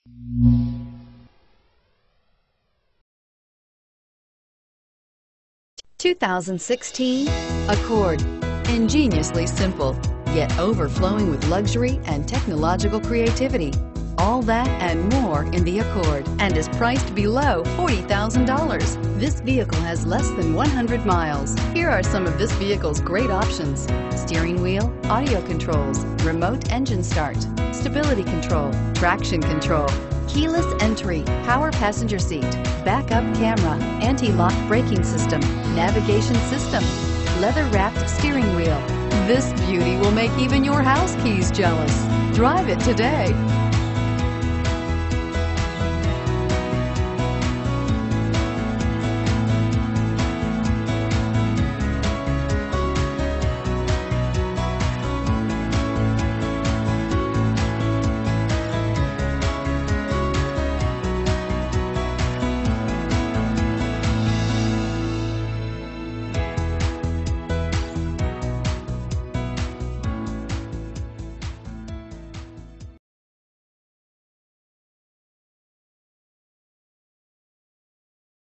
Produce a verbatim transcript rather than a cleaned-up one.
two thousand sixteen Accord. Ingeniously simple, yet overflowing with luxury and technological creativity. All that and more in the Accord, and is priced below forty thousand dollars. This vehicle has less than one hundred miles. Here are some of this vehicle's great options: steering wheel audio controls, remote engine start, stability control, traction control, keyless entry, power passenger seat, backup camera, anti-lock braking system, navigation system, leather-wrapped steering wheel. This beauty will make even your house keys jealous. Drive it today.